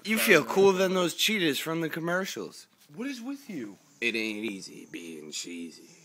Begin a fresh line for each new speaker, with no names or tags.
You feel cooler than those Cheetahs from the commercials.
What is with you?
It ain't easy being cheesy.